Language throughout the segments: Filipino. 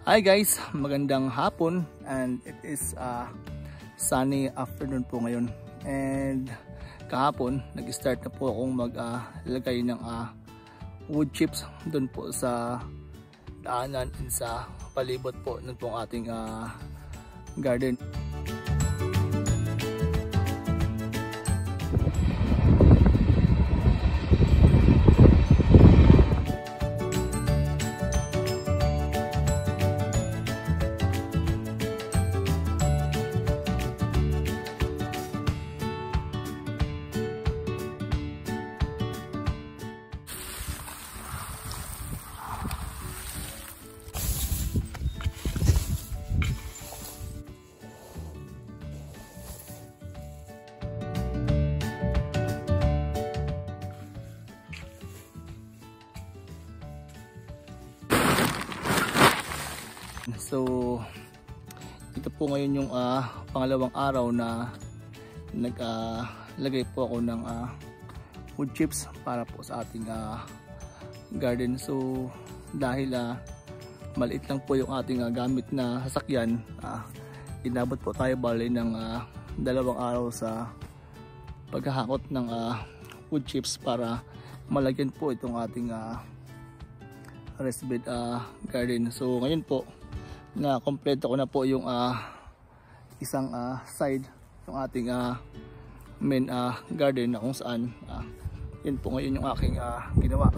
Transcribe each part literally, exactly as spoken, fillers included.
Hi guys, magandang hapon and it is uh, sunny afternoon po ngayon. And kahapon nag-start na po akong maglagay uh, ng uh, wood chips doon po sa daanan and sa palibot po ng pong ating uh, garden. So ito po ngayon yung uh, pangalawang araw na naglagay uh, po ako ng uh, wood chips para po sa ating uh, garden. So dahil uh, maliit lang po yung ating uh, gamit na sasakyan, uh, inabot po tayo bali ng uh, dalawang araw sa paghahakot ng uh, wood chips para malagyan po itong ating uh, raised bed uh, garden. So ngayon po na kompleto ko na po yung uh, isang uh, side ng ating uh, main uh, garden na kung saan uh, yun po ngayon yung aking uh, ginawa.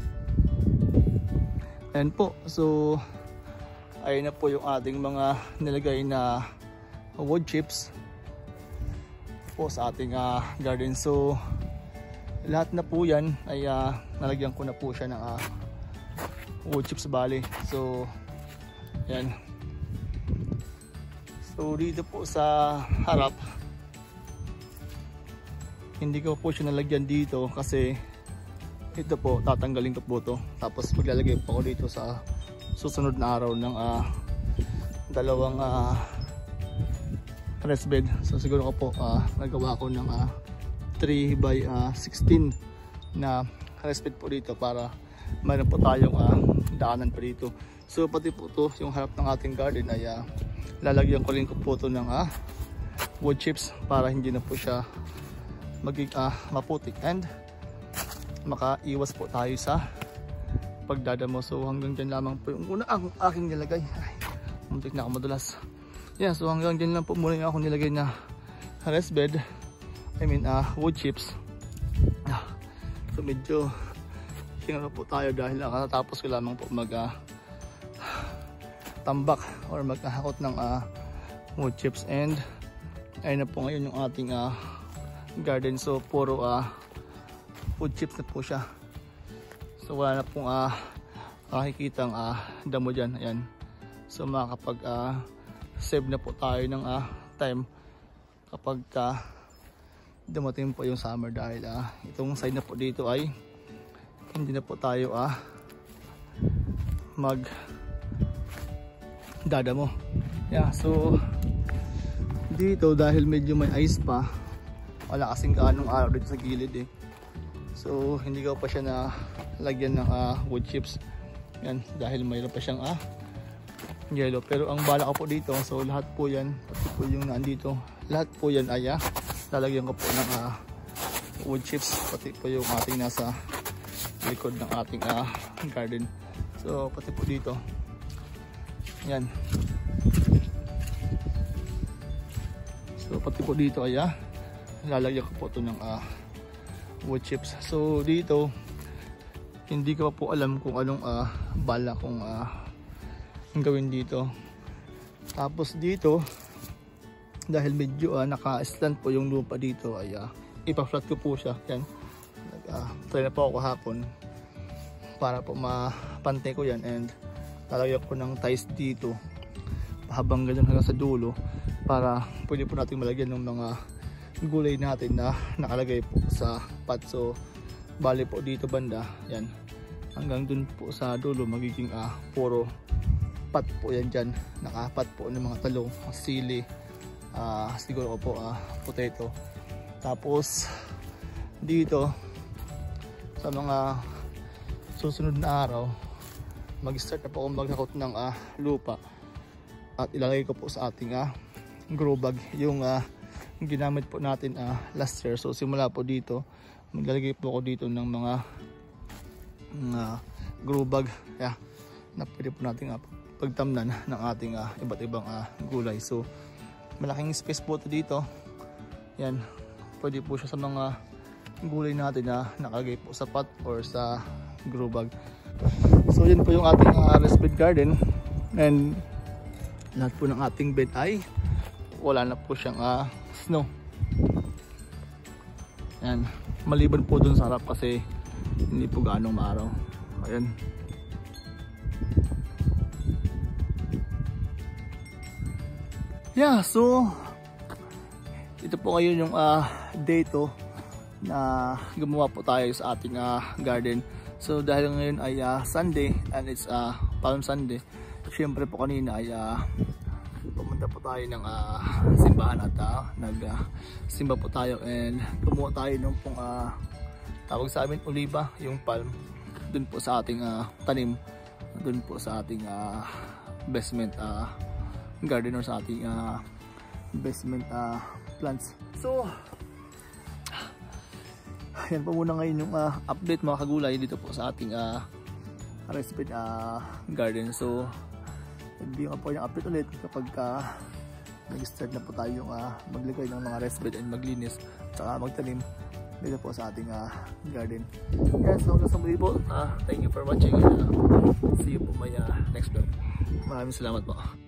Ayan po, so ayun na po yung ating mga nilagay na wood chips po sa ating uh, garden. So lahat na po yan ay uh, nalagyan ko na po siya ng uh, wood chips bali. So yan. So dito po sa harap hindi ko po siya nalagyan dito kasi ito po tatanggalin ko po to, tapos maglalagay po ako dito sa susunod na araw ng uh, dalawang uh, raised bed. So siguro ko po uh, nagawa ko ng uh, three by sixteen na raised bed po dito para mayroon po tayong uh, daanan po dito. So pati po to yung harap ng ating garden ay uh, lalagyan ko rin ko po to ng uh, wood chips para hindi na po siya maging uh, maputik and makaiwas po tayo sa pagdadamo. So hanggang dyan lamang po yung una ang aking nilagay. Ay, muntik na ako madulas. Yeah, so hanggang dyan lang po muna yung akong nilagay na raised bed, I mean uh, wood chips. Ah, so medyo tingnan po tayo dahil nakatapos ko lamang po mag uh, tambak or maghahakot ng uh, wood chips. And ayun na po ngayon yung ating uh, garden. So puro uh, wood chips na po siya. So wala na pong uh, makikitang uh, damo dyan. Ayan. So makakapag uh, save na po tayo ng uh, time kapag uh, dumating po yung summer dahil uh, itong side na po dito ay hindi na po tayo uh, mag dadamo. Yeah, so dito dahil medyo may ice pa, wala kasing gaanong araw dito sa gilid eh. So hindi ko pa siya na lagyan ng uh, wood chips. Yan, dahil mayroon pa siyang ah, yellow. Pero ang bala ko po dito, so lahat po yan, pati po yung nandito, lahat po yan ay ah, lalagyan ko po ng uh, wood chips, pati po yung ating nasa likod ng ating uh, garden. So pati po dito yan. So pati po dito ay ah, lalagyan ko po ito ng uh, wood chips. So dito hindi ko pa po alam kung anong uh, bala kong uh, gawin dito. Tapos dito dahil medyo uh, naka-slant po yung lupa dito ay uh, ipa-flat ko po siya. Yan. Uh, try na po ako kahapon para po mapantay ko yan and lalagyan ko ng ties dito habang ganyan hanggang sa dulo para pwede po natin malagyan ng mga gulay natin na nakalagay po sa pot. So bali po dito banda yan hanggang dun po sa dulo magiging uh, puro pot po yan dyan, nakapat po ng mga talong, sili, uh, siguro po uh, potato. Tapos dito sa mga susunod na araw mag-start na po akong maghakot ng uh, lupa at ilalagay ko po sa ating uh, grow bag yung uh, ginamit po natin uh, last year. So simula po dito maglalagay po ako dito ng mga uh, grow bag, yeah, na pwede po natin uh, pagtamnan ng ating uh, iba't ibang uh, gulay. So malaking space po ito dito, yan, pwede po siya sa mga gulay natin na nakalagay po sa pot or sa grow bag. So yan po yung ating uh, raised bed garden, and lahat po ng ating bed ay wala na po siyang uh, snow. Yan, maliban po dun sa harap kasi hindi po gaanong maaraw. Ayan. Yeah, so ito po ngayon yung uh, day to na gumawa po tayo sa ating uh, garden. So dahil ngayon ay uh, Sunday and it's uh, Palm Sunday, syempre po kanina ay uh, pumunta po tayo ng uh, simbahan at uh, nag uh, simba po tayo and kumuha tayo ng pong uh, tawag sa amin oliba, yung palm, dun po sa ating uh, tanim, dun po sa ating uh, basement uh, garden or sa ating uh, basement uh, plants. So yan po muna ngayon yung uh, update mga kagulay dito po sa ating uh, raised bed uh, garden. So hindi nga po yung update ulit kapag uh, nag-start na po tayo uh, maglagay ng mga raised bed and maglinis at saka magtanim dito po sa ating uh, garden. Yes, so hanggang sa muli po, uh, thank you for watching. Uh, see you po may uh, next vlog. Maraming salamat po.